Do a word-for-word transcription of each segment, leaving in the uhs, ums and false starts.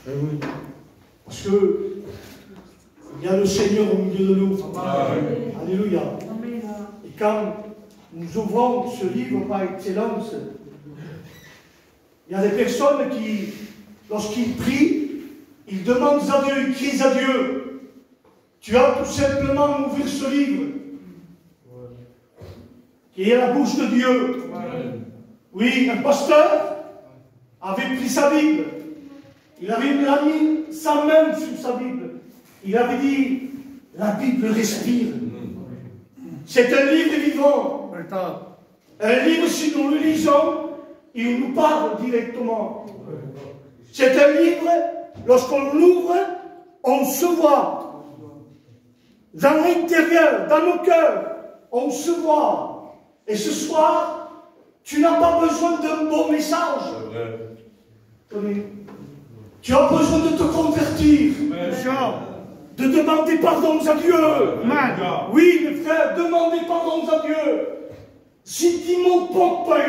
Parce que il y a le Seigneur au milieu de nous. Amen. Alléluia. Amen. Et quand nous ouvrons ce livre par excellence, il y a des personnes qui, lorsqu'ils prient, ils demandent à Dieu, ils crient à Dieu. Tu as tout simplement ouvert ce livre, qui est la bouche de Dieu. Oui, un pasteur avait pris sa Bible. Il avait mis sa main sur sa Bible. Il avait dit, la Bible respire. C'est un livre vivant. Un livre, si nous le lisons, il nous parle directement. C'est un livre, lorsqu'on l'ouvre, on se voit. Dans l'intérieur, dans nos cœurs, on se voit. Et ce soir, tu n'as pas besoin d'un bon message. Tu as besoin de te convertir. De demander pardon à Dieu. Oui, mes frères, demandez pardon à Dieu. Si tu m'en portes pas,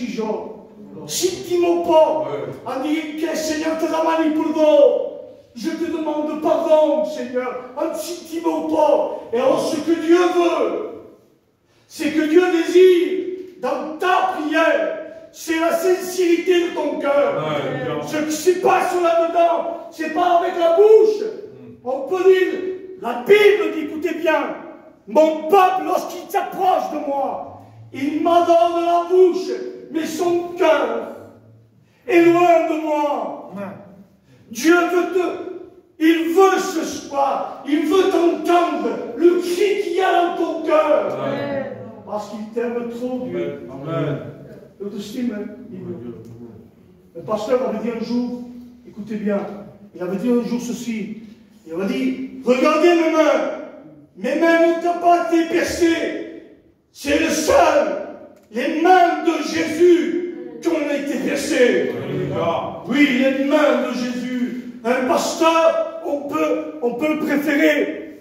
si tu m'en portes, on dit que le Seigneur te ramène pour vous. Je te demande pardon, Seigneur. Si tu m'en portes. Et alors, ce que Dieu veut, c'est que Dieu désire dans ta prière, c'est la sincérité de ton cœur. Ce qui se passe là-dedans, c'est pas avec la bouche. On peut dire, la Bible dit, écoutez bien, mon peuple, lorsqu'il s'approche de moi, il m'adore de la bouche, mais son cœur est loin de moi. Dieu veut te, il veut ce soir, il veut t'entendre, le cri qu'il y a dans ton cœur. Parce qu'il t'aime trop, Dieu. Amen. Il t'estime, hein? Le pasteur avait dit un jour, écoutez bien, il avait dit un jour ceci, il avait dit, regardez mes mains, mes mains n'ont pas été percées, c'est le seul, les mains de Jésus qui ont été percées. Oui, les mains de Jésus. Un pasteur, on peut, on peut le préférer.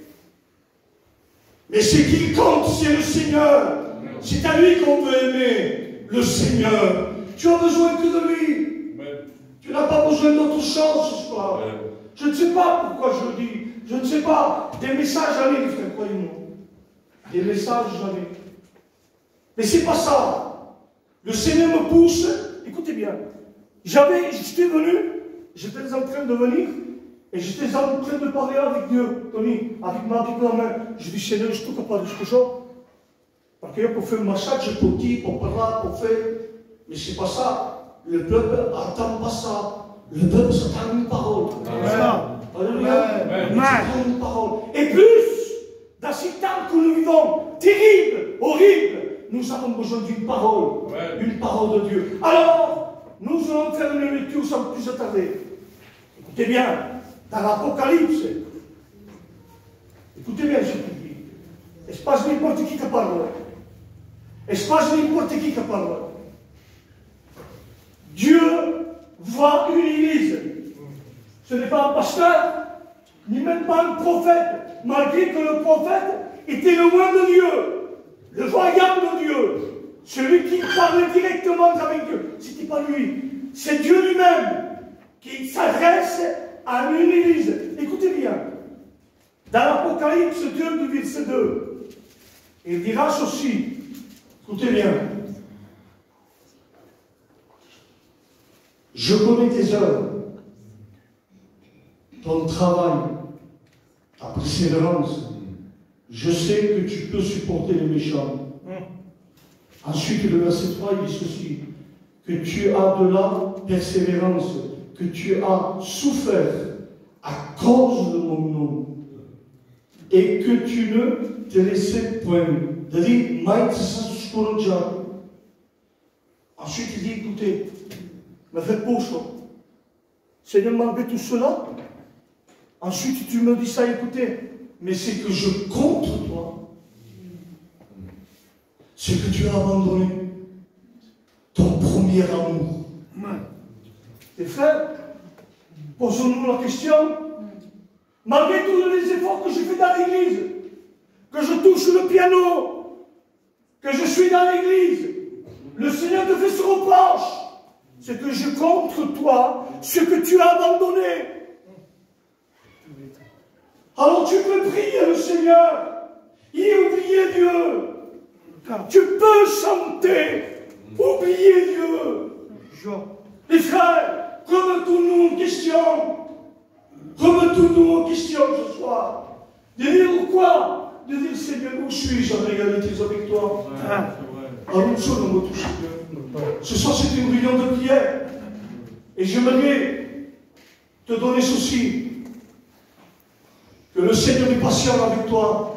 Mais ce qui compte, c'est le Seigneur. C'est à lui qu'on veut aimer, le Seigneur. Tu as besoin que de lui. Tu n'as pas besoin d'autre chose ce soir. Je ne sais pas pourquoi je le dis. Je ne sais pas. Des messages arrivent, frère, croyez-moi. Des messages arrivent. Mais c'est pas ça. Le Seigneur me pousse. Écoutez bien. J'avais, j'étais venu, j'étais en train de venir, et j'étais en train de parler avec Dieu, Tony, avec ma Bible en main. Je dis, Seigneur, je ne trouve pas de ce que j'ai. Parce que pour faire le massage, je peux dire, pour parler, pour faire. Mais c'est pas ça. Le peuple n'attend pas ça. Le peuple s'attend à une parole. Alléluia. Une parole. Et plus, dans ces temps que nous vivons, terrible, horrible, nous avons besoin d'une parole. Ouais. Une parole de Dieu. Alors, nous allons faire une lecture sans plus attarder. Écoutez bien, dans l'Apocalypse, écoutez bien ce qu'il dit. Est-ce n'importe qui qui parle? Est-ce n'importe qui qui parle? Dieu voit une église. Ce n'est pas un pasteur, ni même pas un prophète, malgré que le prophète était le loin de Dieu, le voyant de Dieu, celui qui parlait directement avec Dieu. Ce n'était pas lui, c'est Dieu lui-même qui s'adresse à une église. Écoutez bien, dans l'Apocalypse deux, du verset deux, il dira ceci, écoutez bien. Je connais tes œuvres, ton travail, ta persévérance. Je sais que tu peux supporter les méchants. Ensuite, le verset trois, il dit ceci, que tu as de la persévérance, que tu as souffert à cause de mon nom, et que tu ne te laissais point. Ensuite, il dit, écoutez, me faites pour ça. Seigneur, malgré tout cela, ensuite tu me dis ça, écoutez, mais c'est que je contre toi. C'est que tu as abandonné ton premier amour. Et frère, posons-nous la question, malgré tous les efforts que je fais dans l'église, que je touche le piano, que je suis dans l'église, le Seigneur te fait ce reproche. C'est que je contre toi ce que tu as abandonné. Alors tu peux prier le Seigneur et oublier Dieu. Tu peux chanter, oublier Dieu. Les frères, remettons-nous en question. Remettons-nous en question ce soir. De dire quoi? De dire Seigneur, où suis-je en réalité avec toi? Alors nous sommes dans votre Seigneur. Ce soir c'est une réunion de prière. Et j'aimerais te donner ceci. Que le Seigneur est patient avec toi.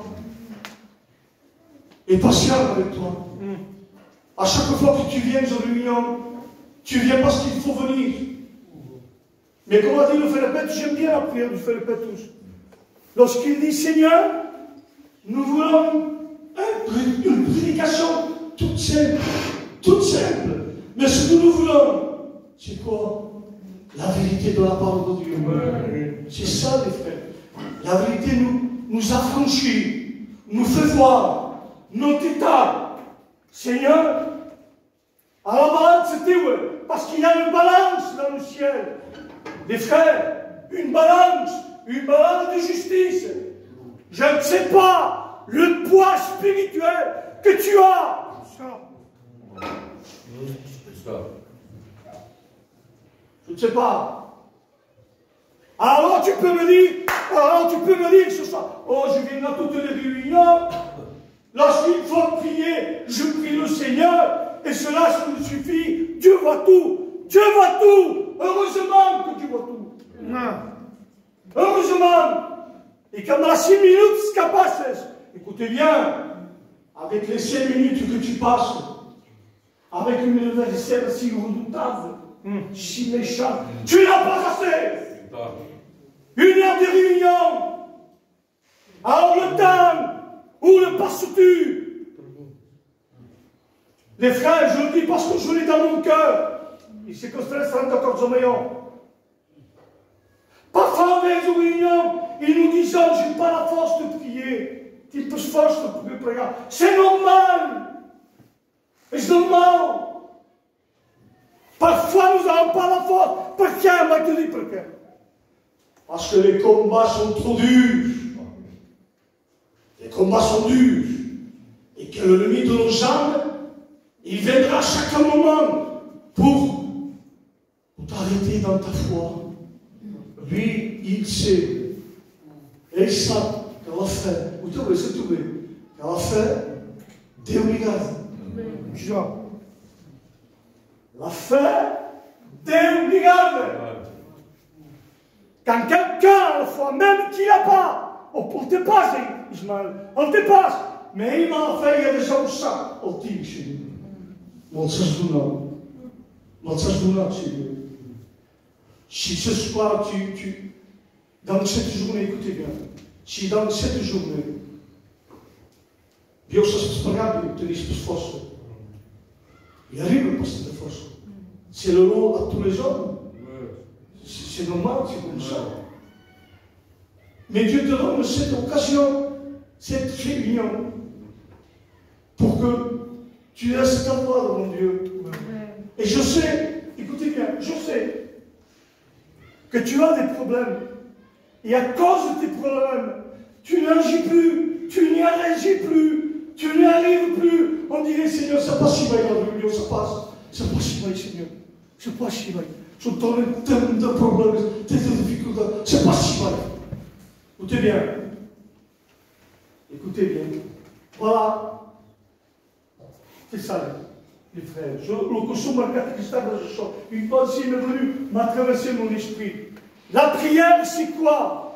Est patient avec toi. À chaque fois que tu viens en réunion, tu viens parce qu'il faut venir. Mais comme a dit le Philippette, j'aime bien la prière du Philippette tous. Lorsqu'il dit Seigneur, nous voulons une prédication toute simple, toute simple. Mais ce que nous voulons, c'est quoi? La vérité de la parole de Dieu. Ouais. C'est ça, les frères. La vérité nous, nous affranchit, nous fait voir notre état. Seigneur, à la balance, c'était où? Parce qu'il y a une balance dans le ciel. Les frères, une balance, une balance de justice. Je ne sais pas le poids spirituel que tu as. Je ne sais pas. Alors tu peux me dire, alors tu peux me dire ce soir, oh je viens à toutes les réunions, lorsqu'il faut prier, je prie le Seigneur, et cela ça me suffit, Dieu voit tout, Dieu voit tout, heureusement que Dieu voit tout. Non. Heureusement, et comme la six minutes capaces, écoutez bien, avec les cinq minutes que tu passes, avec une adversaire si redoutable, hum, si méchant, tu n'as pas assez. Une heure de réunion. Alors le temps où le passes-tu? Les frères, je le dis parce que je l'ai dans mon cœur. Il s'est construit trente-quatorze millions. Parfois, dans les réunions, ils nous disent, je n'ai pas la force de prier. Tu peux force de prier. C'est normal. C'est normal. Parfois, nous n'avons pas la force. Pourquoi? Moi, je te dis pourquoi. Parce que les combats sont trop durs. Les combats sont durs. Et que l'ennemi de nos jambes, il viendra à chaque moment pour, pour t'arrêter dans ta foi. Lui, il sait. Et il sait qu'elle a fait. Vous trouvez, c'est tout. Qu'elle a fait des obligations. Jean. La fait des obligations. Quand quelqu'un a la foi, même qu'il n'a pas, on te passe, Ismaël, on te passe. Mais il m'a fait, il y a des gens ça, on dit chez nous. Mon sens du nom. Mon sens du nom, c'est Dieu. Si ce soir, tu, tu, dans cette journée, écoutez bien, si dans cette journée, Dieu se paga de tenir cette force, il arrive pas cette force. C'est le lot à tous les hommes. C'est normal, c'est comme ça. Mais Dieu te donne cette occasion, cette réunion, pour que tu restes ta voix, mon Dieu. Et je sais, écoutez bien, je sais que tu as des problèmes. Et à cause de tes problèmes, tu n'agis plus, tu n'y agis plus, tu n'y arrives plus. On dirait, Seigneur, ça passe si bien dans la réunion, ça passe. Ça passe si bien, Seigneur. Ça passe si bien. Je donne tellement de problèmes, tellement de difficultés. C'est pas si mal. Écoutez bien. Écoutez bien. Voilà. C'est ça, les frères. Je, le cochon m'a catéchisté dans le champ. Une pensée m'est venue, m'a traversé mon esprit. La prière, c'est quoi?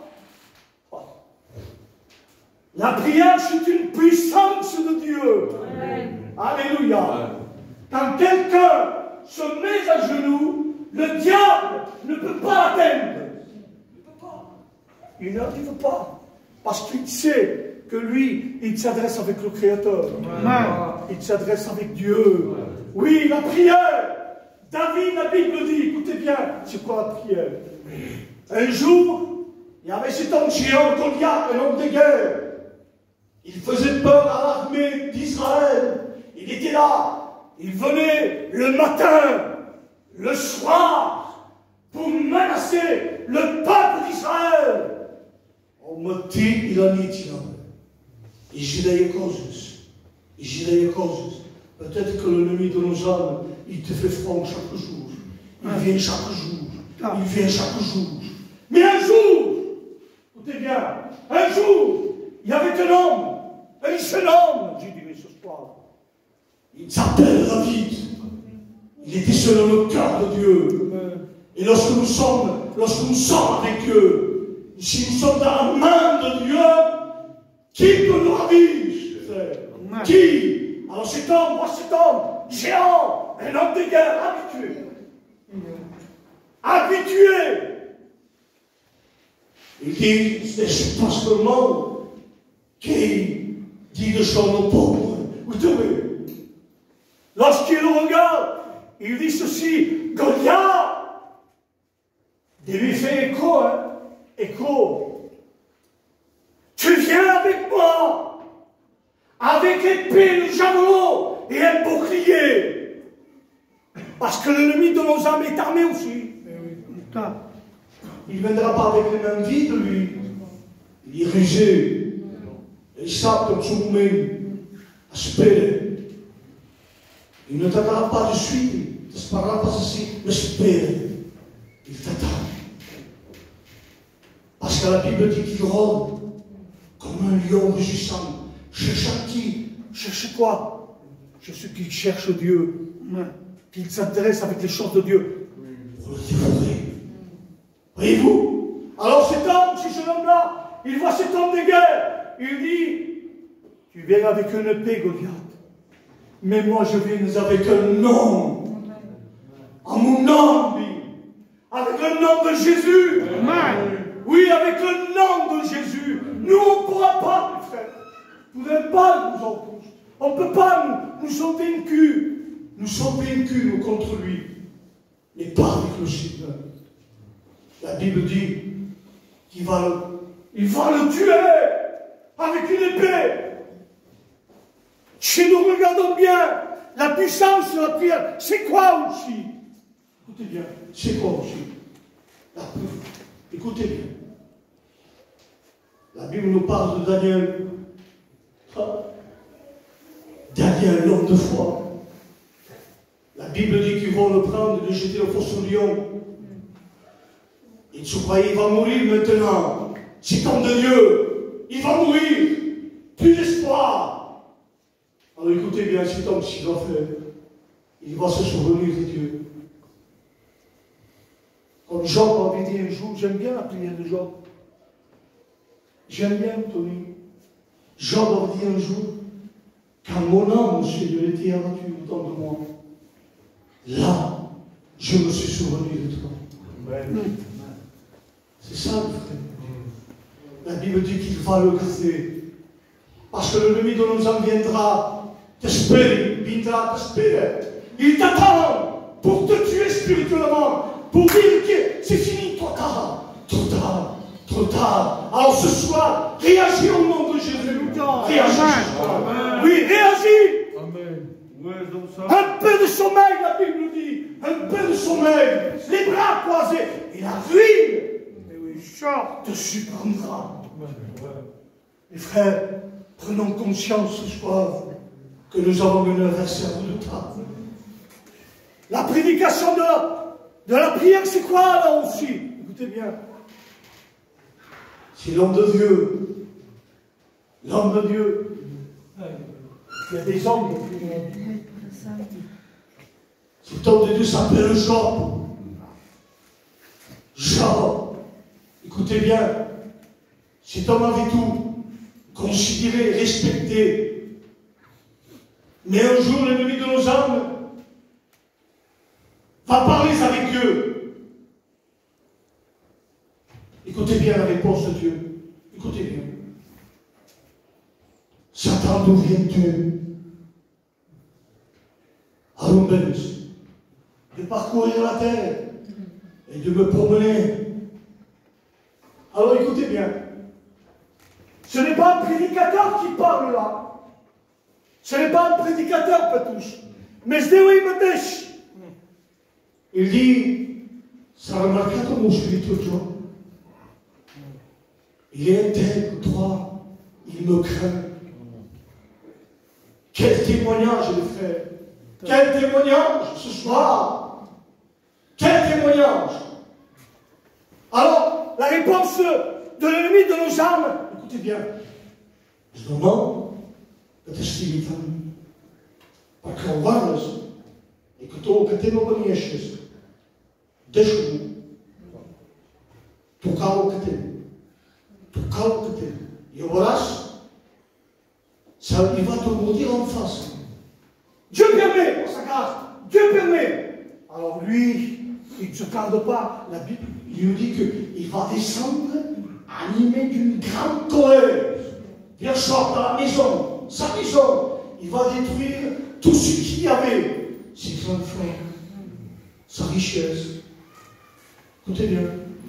La prière, c'est une puissance de Dieu. Amen. Alléluia. Quand quelqu'un se met à genoux, le diable ne peut pas l'atteindre. Il ne peut pas. Il n'arrive pas. Parce qu'il sait que lui, il s'adresse avec le Créateur. Amen. Il s'adresse avec Dieu. Amen. Oui, la prière. David, la Bible dit, écoutez bien, c'est quoi la prière? Un jour, il y avait cet homme géant, Goliath, un homme de guerre. Il faisait peur à l'armée d'Israël. Il était là. Il venait le matin, le soir, pour menacer le peuple d'Israël. On me ti Ilanitia, et Gilead causes, et Gilead causes. Peut-être que l'ennemi de nos âmes, il te fait front chaque jour. Il vient chaque jour. Il vient chaque jour. Mais un jour, écoutez bien, un jour, il y avait un homme, un jeune homme, j'ai dit ce soir. Il s'appelle David. Il était selon le cœur de Dieu. Et lorsque nous sommes, lorsque nous sommes avec Dieu, si nous sommes dans la main de Dieu, qui peut nous ravir? Qui? Alors cet homme, moi cet homme, géant, un homme de guerre, habitué. Habitué. Il dit, c'est parce que le monde qui dit de choses aux pauvres. Vous savez, lorsqu'il le regarde, il dit ceci, Goliath, il lui fait écho, hein, écho. Tu viens avec moi, avec épée, le javelot et un bouclier. Parce que l'ennemi de nos âmes est armé aussi. Il ne viendra pas avec les mains vides, lui. Il est rusé. Il sait comme son même. Espère. Il ne t'attendra pas de suite. Il ne te parlera pas ceci. Mais espère. Il t'attend. Parce que la Bible dit qu'il rôde comme un lion rugissant. Cherche à qui? Cherche quoi? Cherche qui cherche Dieu. Qu'il s'intéresse avec les choses de Dieu. Pour le dévorer. Voyez-vous? Alors cet homme, ce jeune homme-là, il voit cet homme de guerre. Il dit, tu viens avec une épée, Goliath. Mais moi, je viens avec un nom. En mon nom, dit. Avec le nom de Jésus. Amen. Oui, avec le nom de Jésus. Nous, on ne pourra pas, mes frères. Vous ne pouvez pas nous en pousser. On ne peut pas, nous, nous sommes vaincus. Nous sommes vaincus, nous, contre lui. Mais pas avec le Seigneur. La Bible dit qu'il va le, il va le tuer avec une épée. Si nous regardons bien la puissance de la prière, c'est quoi aussi? Écoutez bien, c'est quoi aussi? La prière. Écoutez bien. La Bible nous parle de Daniel. Daniel, l'homme de foi. La Bible dit qu'ils vont le prendre et le jeter au fosse au lion. Il se croyait, il va mourir maintenant. C'est homme de Dieu. Il va mourir. Plus d'espoir. Alors écoutez bien, cet homme, ce qu'il va faire. Il va se souvenir de Dieu. Comme Job avait dit un jour, j'aime bien la prière de Job. J'aime bien, Tony. Job avait dit un jour, quand mon âme, Seigneur, était abattue autant de moi, là, je me suis souvenu de toi. Amen. C'est ça, le frère. La Bible dit qu'il va le garder. Parce que l'ennemi de nos âmes viendra t'espérer, viendra t'espérer. Il t'attend pour te tuer spirituellement, pour dire que c'est fini, trop tard, trop tard, trop tard. Alors ce soir, réagis au nom de Jésus. Réagis ce soir. Oui, réagis. Amen. Un peu de sommeil, la Bible dit. Un peu de sommeil. Les bras croisés. Et la ruine te surprendra. Les frères, prenons conscience ce soir que nous avons un adversaire redoutable. La prédication de la, de la prière, c'est quoi là aussi? Écoutez bien. C'est l'homme de Dieu. L'homme de Dieu. Il y a des hommes. Cet homme de Dieu s'appelle Job. Job. Écoutez bien, cet homme avait tout, considéré, respecté. Mais un jour, l'ennemi de nos âmes va parler avec Dieu. Écoutez bien la réponse de Dieu. Écoutez bien. Satan, d'où viens-tu? Arumbens, de parcourir la terre et de me promener. Alors écoutez bien, ce n'est pas un prédicateur qui parle là. Ce n'est pas un prédicateur, Patouche. Mais je dis oui, Matèche. Il dit, ça remarque ton mon spirituel. Il est intègre, droit, il me craint. Quel témoignage, les frères! Quel témoignage ce soir! Quel témoignage! Alors, la réponse de l'ennemi de nos âmes, écoutez bien, je demande que tu stimules. Parce qu'on voit et que tu as été dans le nièche. Deixa-nous. Tu calo que tu Tu calo que tu Et au verras, ça il va te le dire en face. Dieu permet, pour sa grâce, Dieu permet. Alors lui, il ne se garde pas. La Bible, il nous dit qu'il va descendre animé d'une grande colère. Bien sûr, dans la maison, sa maison, il va détruire tout ce qu'il y avait. Ses enfants, sa richesse. Écoutez bien.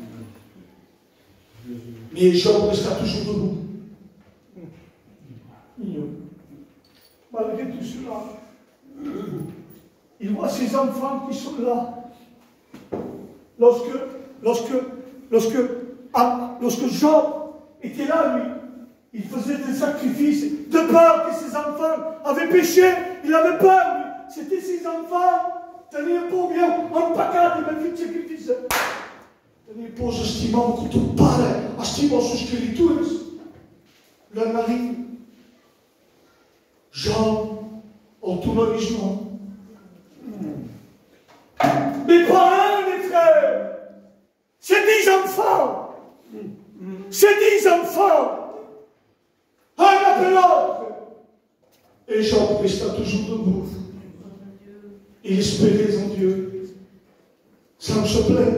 Mais Job resta toujours debout. Malgré tout cela, il voit ses enfants qui sont là. Lorsque, lorsque, lorsque, ah, lorsque Job était là, lui, il faisait des sacrifices de peur que ses enfants avaient péché. Il avait peur, lui. C'était ses enfants. Tenir pour bien un paquet de mes sacrifices. Tenir pour estimam que tu pare, estimam sus escrituras. Le mari, Job, autonomisme. Mais pas un, mes frères. C'est dix enfants. C'est dix enfants. Un après l'autre. Et Job resta toujours debout. Il espérait en Dieu. Sans se plaindre.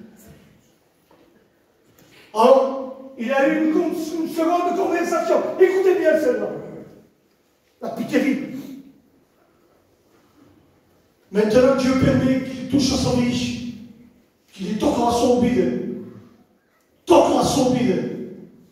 Alors, il a eu une, une seconde conversation. Écoutez bien celle-là. La plus terrible. Maintenant, Dieu permet qu'il touche à sa vie, qu'il toque à son bide. Toque à son bide.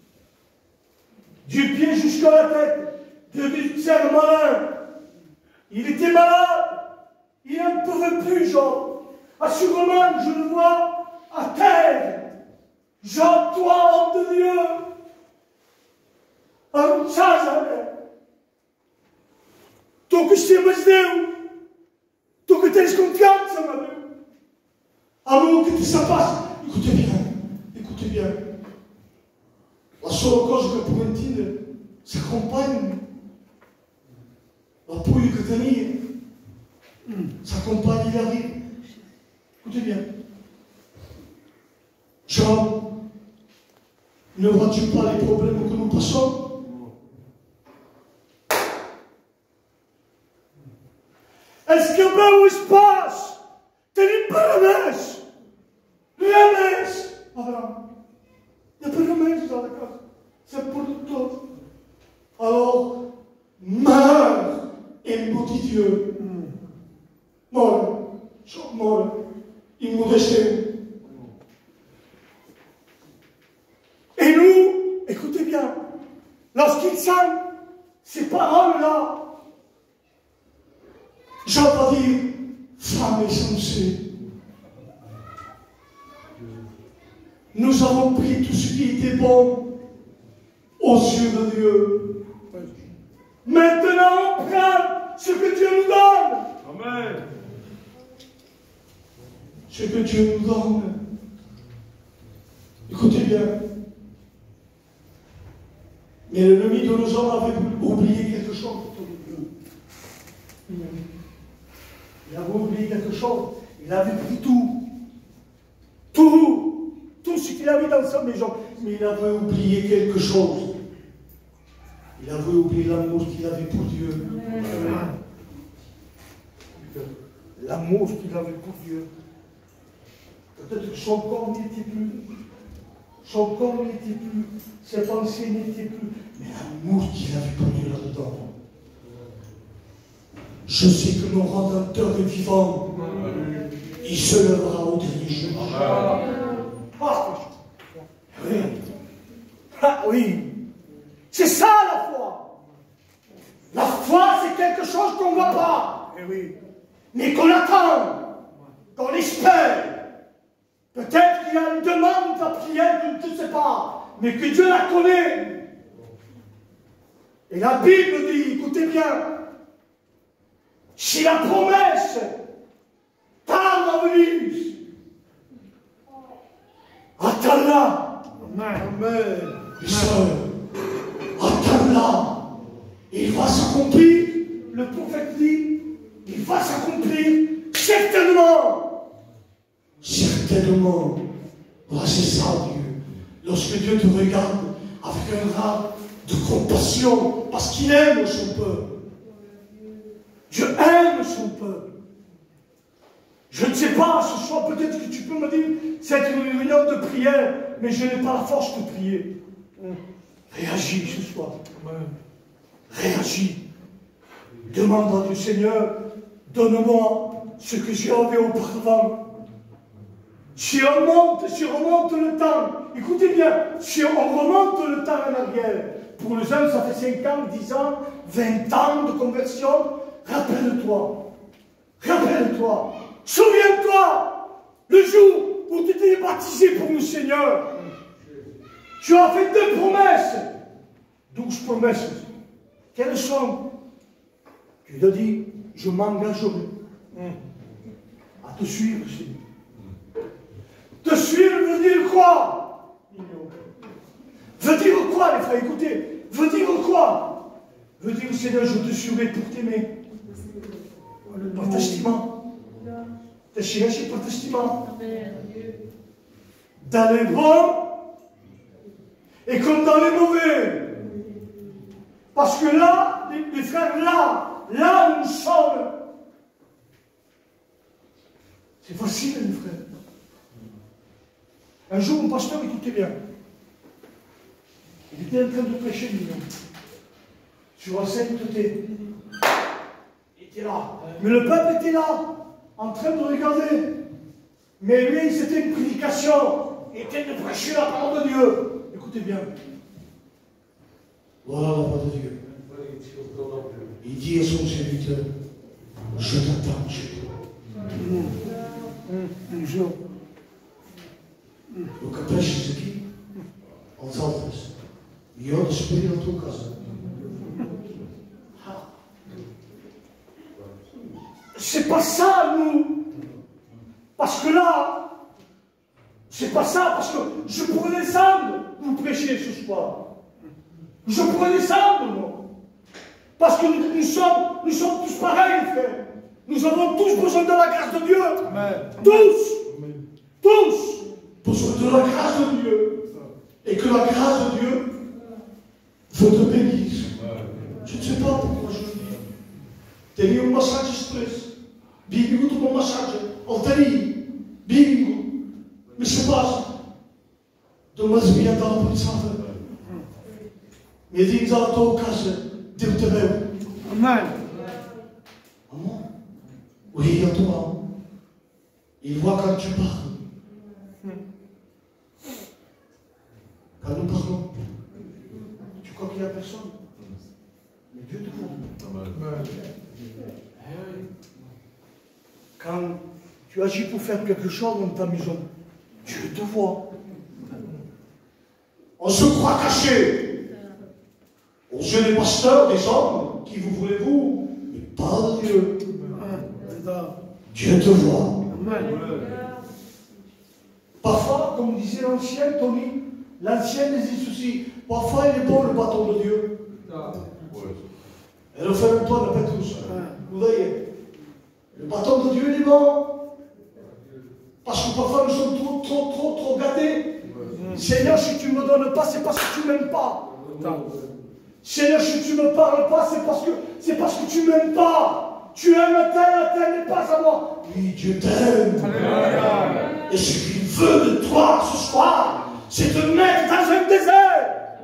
Du pied jusqu'à la tête, devenu serre malin. Il était malade. Il n'en pouvait plus, Job. Assurément, je le vois à terre. Job, toi, homme de Dieu. Un chazane. Donc, je t'ai dit. Tu que tens confiança, meu Deus. Amor, que te sapasse. Écoutez bien, écoutez bien. La seule chose que pour entendre, s'accompagne. La pouille que tenir, s'accompagne, il arrive. Écoutez bien. Job, ne vois-tu pas les problèmes que nous passons? Est-ce que meu espaço tem parabéns? Parabéns! Abraão, il y a parabéns dans la casa. C'est pour nous tous. Alors, meurs et maudit Dieu. Mort, mort, il nous déchire. Et nous, écoutez bien, lorsqu'il sent ces paroles-là, Job va dire, femme insensée, nous avons pris tout ce qui était bon aux yeux de Dieu. Maintenant, on prend ce que Dieu nous donne. Amen. Ce que Dieu nous donne. Écoutez bien. Mais l'ennemi de nos hommes avait oublié quelque chose. Il avait oublié quelque chose. Il avait pris tout. Tout. Tout ce qu'il avait dans sa maison. Mais il avait oublié quelque chose. Il avait oublié l'amour qu'il avait pour Dieu. L'amour qu'il avait pour Dieu. Peut-être que son corps n'était plus. Son corps n'était plus. Ses pensées n'étaient plus. Mais l'amour qu'il avait pour Dieu là-dedans. Je sais que mon Rédempteur est vivant. Il se lèvera au dernier jour. Ah oui. Ah oui. C'est ça la foi. La foi, c'est quelque chose qu'on ne voit pas. Mais qu'on attend. Qu'on espère. Peut-être qu'il y a une demande à prière, je ne sais pas. pas, mais que Dieu la connaît. Et la Bible dit, écoutez bien, si la promesse tarde à venir, attends-la. Amen. Attends-la. Il va s'accomplir, le prophète dit, il va s'accomplir certainement. Certainement. Voilà, c'est ça, Dieu. Lorsque Dieu te regarde avec un regard de compassion, parce qu'il aime son peuple. Dieu aime son peuple. Je ne sais pas, ce soir, peut-être que tu peux me dire, c'est une réunion de prière, mais je n'ai pas la force de prier. Réagis ce soir. Réagis. Demande à Dieu, Seigneur, donne-moi ce que j'avais auparavant. Si on monte, si on remonte le temps, écoutez bien, si on remonte le temps en arrière, pour les uns ça fait cinq ans, dix ans, vingt ans de conversion, rappelle-toi, rappelle-toi, souviens-toi, le jour où tu t'es baptisé pour le Seigneur, tu as fait deux promesses, douze promesses. Quelles sont? Tu as dit, je m'engagerai à te suivre, Seigneur. Te suivre veut dire quoi? Veut dire quoi, les frères? Écoutez, veut dire quoi? Veut dire, Seigneur, je te suivrai pour t'aimer. Par testament. Te chercher par testament. Dans les bons et comme dans les mauvais. Parce que là, les, les frères, là, là où nous sommes, c'est facile, les frères. Un jour, mon pasteur, écoutez bien, il était en train de prêcher, lui, sur la sainteté. Il était là. Mais le peuple était là, en train de regarder. Mais lui, c'était une prédication. Il était de prêcher la parole de Dieu. Écoutez bien. Voilà la parole de Dieu. Il dit à son serviteur, je t'attends chez toi. Un jour. O que peixes aqui, aos altas, e eu despedir a tua casa. C'est pas ça, nous. Parce que là, c'est pas ça, parce que je pourrais descendre, vous prêcher ce soir. Je pourrais descendre, moi. Parce que nous, nous, sommes, nous sommes tous pareils, frère. Nous avons tous besoin de la grâce de Dieu. Amen. Tous. Amen. Tous. Besoin de la grâce de Dieu. Et que la grâce de Dieu veut te bénir. Je ne sais pas pourquoi je le dis. Teria um massagem express. Bingo de uma massagem. Altaria. Bingo. Mas se passa. De uma desviada pensada. Me diz à tua casa. Deus te deu. Amen. Amen. Oui, à toi. Il voit quand tu parles. Quand nous parlons, tu crois qu'il n'y a personne? Mais Dieu te voit. Quand tu agis pour faire quelque chose dans ta maison, Dieu te voit. On se croit caché aux yeux des pasteurs, des hommes, qui vous voulez-vous, mais pas de Dieu. Dieu te voit. Parfois, comme disait l'ancien Tony, l'ancien dit ceci, parfois il est bon le bâton de Dieu. Et le fait même toi, ne pas tous. Vous voyez, le bâton de Dieu il est bon. Parce que parfois nous sommes trop, trop, trop, trop gâtés. Seigneur, si tu ne me donnes pas, c'est parce que tu ne m'aimes pas. Seigneur, si tu ne me parles pas, c'est parce que c'est parce que tu ne m'aimes pas. Tu aimes tel, tel n'est pas à moi. Oui, Dieu t'aime. Et ce qu'il veut de toi ce soir, c'est te mettre dans un désert.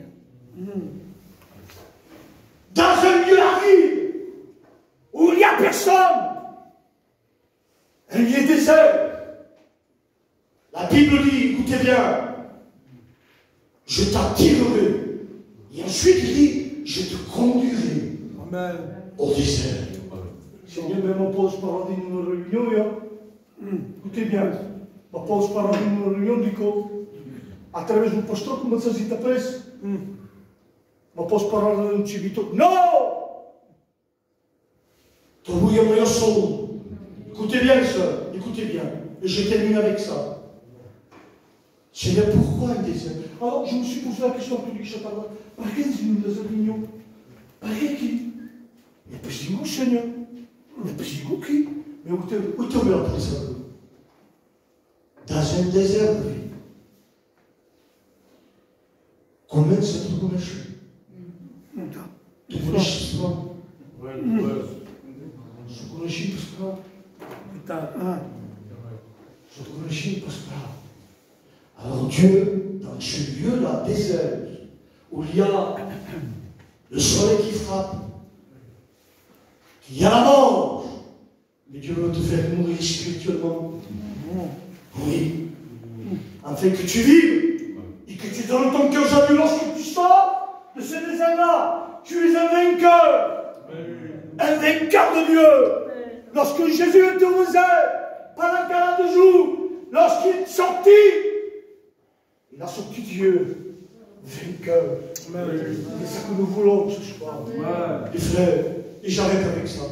Dans un lieu aride, où il n'y a personne. Un lieu désert. La Bible dit, écoutez bien, je t'attirerai. Et ensuite il dit, je te conduirai. Amen. Au désert. Seigneur, même on pose par une réunion, hein? Écoutez bien, on pose par une réunion du coup. através do pastor, como se zita preso. Mas posso parar no Chibito? Non! Trouve le meilleur son. Écoutez bien ça, écoutez bien. Et je termine avec ça. Seigneur, pourquoi un désert? Alors, je me suis posé la question publique, je parle. Par quel nous les avignon? Par quel qui? Il n'y a pas de goût, Seigneur. Il n'y a pas de goût qui? Mais où t'es ouvert pour ça? Dans un désert de vie. Combien ça te connaît? Tu connais ça? Oui, oui. Je connais ça. Putain, hein? Je connais ça. Alors Dieu, dans ce lieu-là, désert, où il y a le soleil qui frappe, il y a la mort, mais Dieu veut te faire mourir spirituellement. Oui. Afin que tu vives et que tu donnes ton cœur à Dieu lorsque tu sors de ce désert-là. Tu es un vainqueur. Un vainqueur de Dieu. Lorsque Jésus était au désert, pendant quarante jours, lorsqu'il sortit, il a sorti Dieu, vainqueur. C'est ce que nous voulons ce soir. Les frères, et j'arrête avec ça.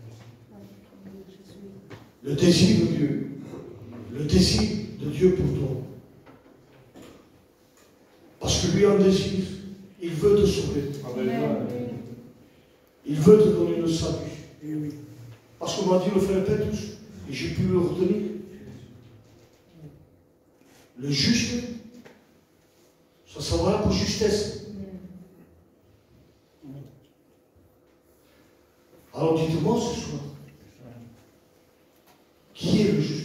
Le désir de Dieu, le désir de Dieu pour toi. Parce que lui en désir, il veut te sauver. Il veut te donner le salut. Parce qu'on m'a dit le frère Pétrus, et j'ai pu le retenir. Le juste, ça sera pour justesse. Alors dites-moi ce soir, qui est le juste?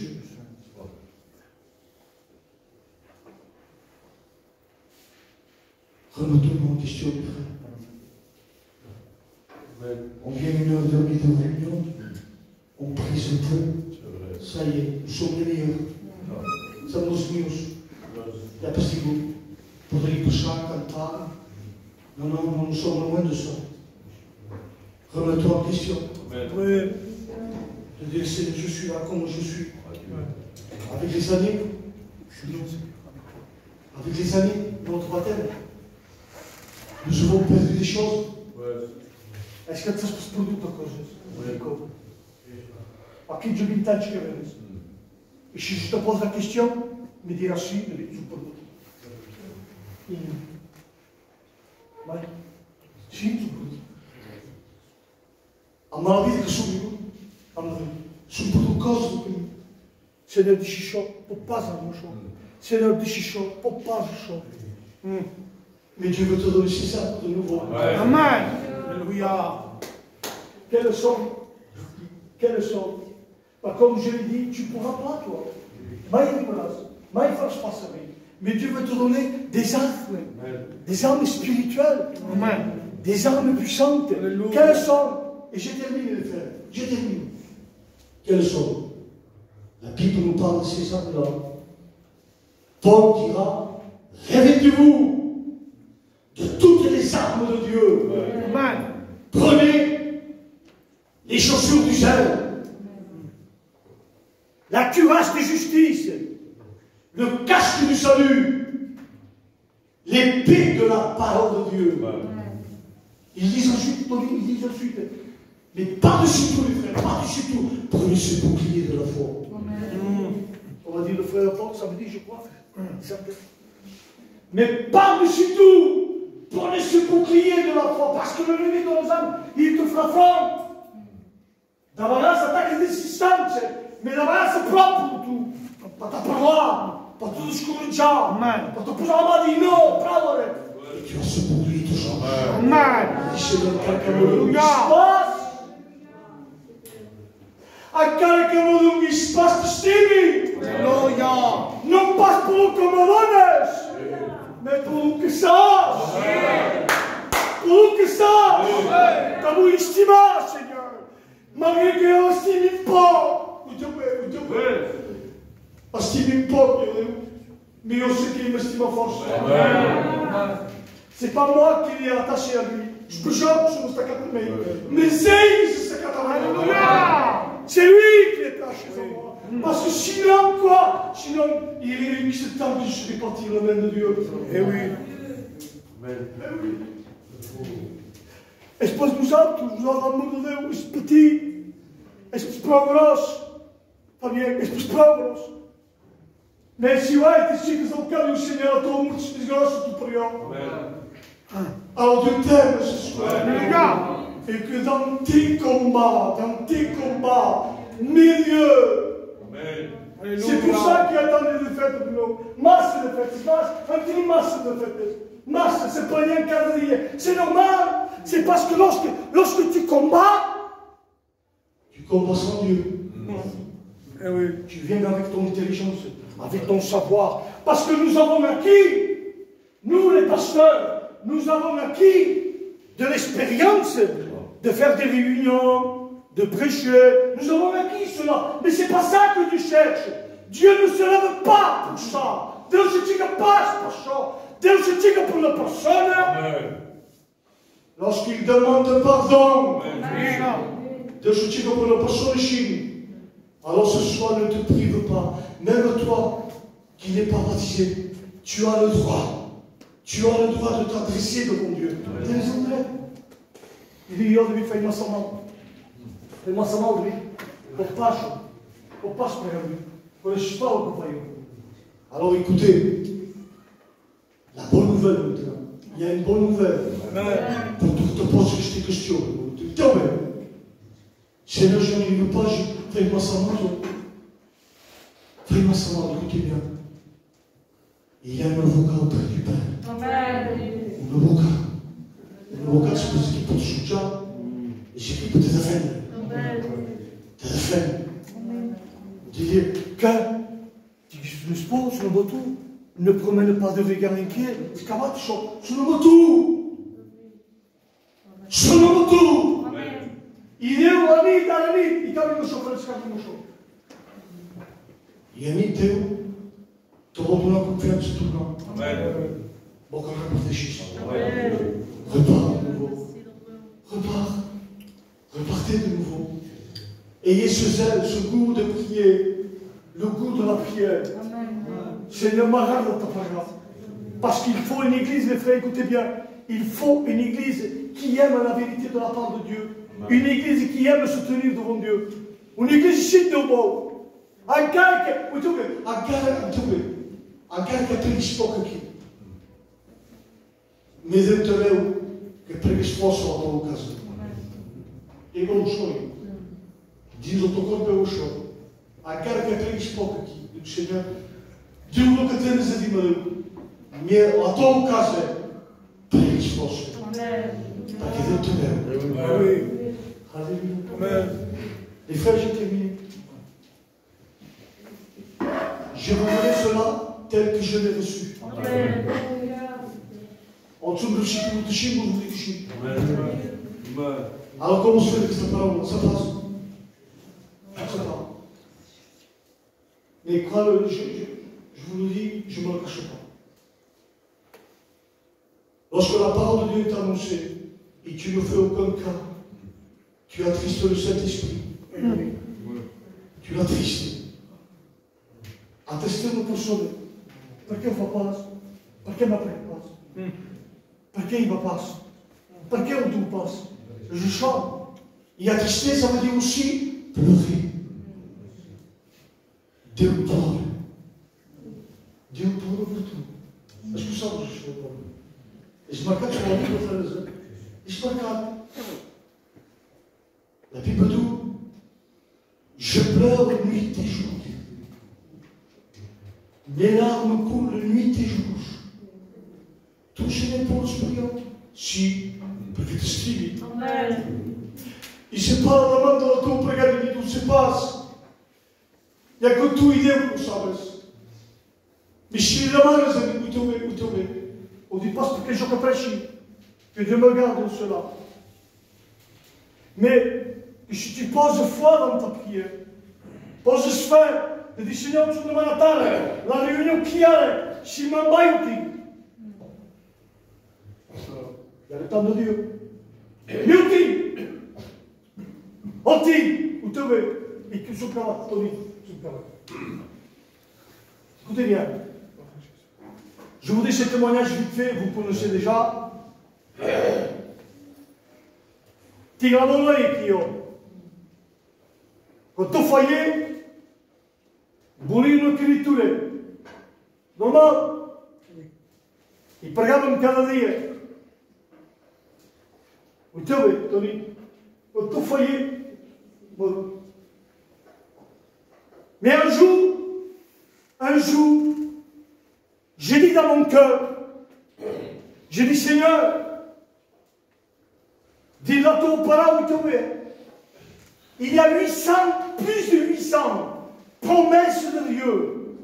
Remettons-nous en question, mes frères. On vient une heure de réunion, on prie ce peu, ça y est, nous sommes les meilleurs. Somos meus. É possível. Poderia puxar, cantar. Não, não, não somos loin de ça. Remets-toi en question. Oui. De dire, Seigneur, je suis là comme je suis. Avec les années, avec les années, notre baptême, nous avons perdu des choses. Est-ce que ça se produit quelque chose? Aqui de vinte anos que vemos. Et si je te pose la question, me diras si, mais tu peux. Oui. Si, tu peux. A maravilha que subiu, a maravilha. Subiu do caso do caminho. Senhor de Xixó, pour pas un chão. Senhor de Xixó, pour pas un chão. Mais Dieu veut te donner ça de nouveau. Amen. Alléluia. Quelle leçon? Quelle leçon? Bah, comme je l'ai dit, tu ne pourras pas, toi. Mais Dieu veut te donner des armes, des armes spirituelles, Amen. Des armes puissantes. Alléluia. Quelles sont? Et j'ai terminé, les frères, j'ai terminé. Quelles sont? La Bible nous parle de ces armes-là. Paul dira, revêtez-vous de toutes les armes de Dieu. Amen. Prenez les chaussures du zèle. La cuirasse de justice, le casque du salut, l'épée de la parole de Dieu. Ils disent ensuite, ils disent ensuite, mais par-dessus tout, les frères, par-dessus tout, prenez ce bouclier de la foi. Mmh. On va dire le frère Paul, ça veut dire, je crois, mmh. Mais par-dessus tout, prenez ce bouclier de la foi, parce que le ennemi de nos âmes, il te fera front. D'abord, ça attaque les distances. Mais la base è proprio tu, per te parlare, per te scorreggiare, per te posare la mano di no, bravo. E ti ho saputo su. Amen. Dice del cacavolo mi spas. Encara que eu dou um espaço de estime. Aleluia. Não passe por um como donas, mas por um que sabes. Por um que sabes. Está muito estimado, Senhor. Malgré que eu estime pouco. Estime pas, mais on sait qu'il m'estime fort. C'est pas moi qui l'ai attaché à lui. Je peux jouer sur mon mais mais c'est c'est lui qui est attaché à moi. Parce que sinon, quoi? Sinon, il y a qui se tente de se répartir la main de Dieu. Eh oui. Eh oui. Es-tu nous autres, nous avons de Deus, petit. Es-tu progresso? Também, es-tu progresso? Nem se vai, te chicas ao bocado e o Senhor, estou muito desgraçado do superior. Alors Dieu t'aime ce soir. Et que dans tes combats, dans tes combats, milieu. C'est pour ça qu'il y a tant de défaites de nous. Masse de défaites, masse, un petit masse de défaites. Masse, c'est pas rien qu'à dire. C'est normal. C'est parce que lorsque, lorsque tu combats, tu combats sans Dieu. Eh oui. Tu viens avec ton intelligence, avec ton savoir. Parce que nous avons acquis, nous les pasteurs, nous avons acquis de l'expérience de faire des réunions, de prêcher. Nous avons acquis cela. Mais ce n'est pas ça que tu cherches. Dieu ne se lève pas pour ça. Deus se tira pas pour ça. Deus se tira pour la personne. Lorsqu'il demande pardon, Deus se tira pour la personne chine. Alors ce soir, ne te prive pas. Même toi qui n'es pas baptisé, tu as le droit. Tu as le droit de t'adresser devant Dieu. Il dit, eu devia faire massa mal. Foi massa mal de mim. Pour pacho. Pour pacho para lui. Pour le cheval que vai. Alors écoutez, la bonne nouvelle maintenant. Il y a une bonne nouvelle. Pour tout te poser cette question. Tiens, Seigneur, je ne veux pas, fais massa mal. Fais massa mal, écoutez bien. Il y a un avocat auprès du Père. Amen. Un avocat. Un avocat, c'est ce qui peut te soutenir. Et c'est qui peut te défendre. Te défendre. Dire que le sport sur le moto ne promène pas de regard inquiet. C'est comment tu chantes sur le moto. Sur le moto. Il est où, ami, dans la nuit. Il t'a mis le chauffeur, c'est comme le chauffeur. Il y a mis Théo. Te redonnant confiance tout le temps. Bon, quand même, réfléchis. Repars de nouveau. Repars. Repartez de nouveau. Ayez ce zèle, ce goût de prier, le goût de la prière. Seigneur, m'arrête dans ta parole. Parce qu'il faut une église, les frères, écoutez bien, il faut une église qui aime la vérité de la part de Dieu. Une église qui aime se tenir devant Dieu. Une église chic de beau. Un gars qui. Un gars qui. Anche che pregaci poco qui. Mi detto che pregaci poco la tua casa. E non lo so io. Dio lo corpo lo so. Anche che pregaci poco qui. Il Signore, Dio lo che tens a dire, mi la tua casa pregaci poco. Perché Dio ti vede. Alléluia. Les frères, j'ai terminé. Je revenais cela tel que je l'ai reçu. En dessous de Chico, de Chico, de Chico. Alors comment se fait que cette parole, ça passe? Ça passe. Mais crois-le, je, je, je vous le dis, je ne me le cache pas. Lorsque la parole de Dieu est annoncée, et tu ne fais aucun cas, tu attristes le Saint-Esprit. Tu l'attristes. Attester une personne. Perché fa paz? Perché mi prende paz? Perché il va paz? Perché on trouve paz? Je chante. Et attrister, ça veut dire aussi pleurer. Dieu parle. Dieu parle pour tout. Est-ce que ça vous je parle? Et je m'accade sur la Bible, frères. Et je m'accade. La Bible dit, je pleure nuit et jour. Mes larmes coulent nuit et jour. Tu ce n'est pas le spirito? Sì, perché ti scrivi. E se parla davanti alla tua preghiera di tu se passa. E a tu idea lo sabes. Mi scegli la mano e mi tu me, mi tu me. On dit pas perché je capisci. Que Dieu me garde cela. Mais si tu poses foi dans ta prière, poses foi. E dice, Signore, sono domani Natale, la riunione chiara, si m'abbaiti. Aspettando Dio. Aiuti! Otti! Utove! E chiuso cavato lì. Écoutez bien. Je vous dis ce témoignage vite fait, vous connaissez déjà. Tirano et Kyo. Quand au foyer, Bolino Kiriture. Normal. E pregava-me cada dia. O teu bem, Tony. O teu foyer. Mais un jour, un jour, j'ai dit dans mon cœur, j'ai dit Seigneur, dis-le ton parole, il y a huit cents, plus de huit cents promesses de Dieu.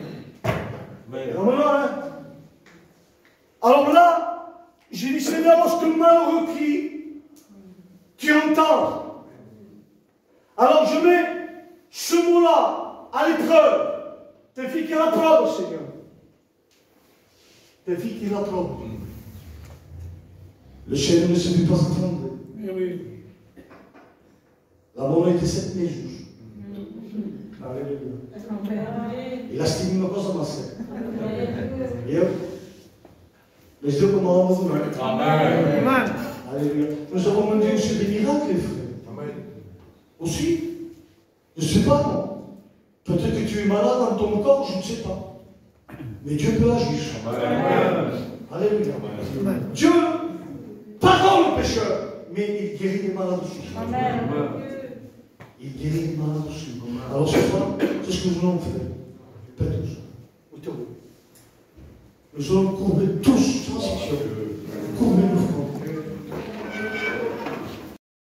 Hein? Alors là, j'ai dit Seigneur, lorsque le malheureux crie, tu entends. Alors je mets ce mot-là à l'épreuve. Tes filles qui l'approbent, Seigneur. Tes filles qui l'approbent. Le Seigneur ne se fait pas attendre. Oui. La monnaie était sept mille jours. Alléluia. Il a estimé une chose à ma sœur. Et les deux comme un mouvement. Amen. Alléluia. Nous avons demandé aussi des miracles, frère. Amen. Aussi. Je ne sais pas, non. Peut-être que tu es malade dans ton corps, je ne sais pas. Mais Dieu peut agir. Amen. Alléluia. Amen. Dieu pardonne le pécheur, mais il guérit les malades aussi. Amen. Il guérit les malades aussi. Alors ce soir, c'est ce que nous allons faire. Faites tous. Nous allons couvrir tous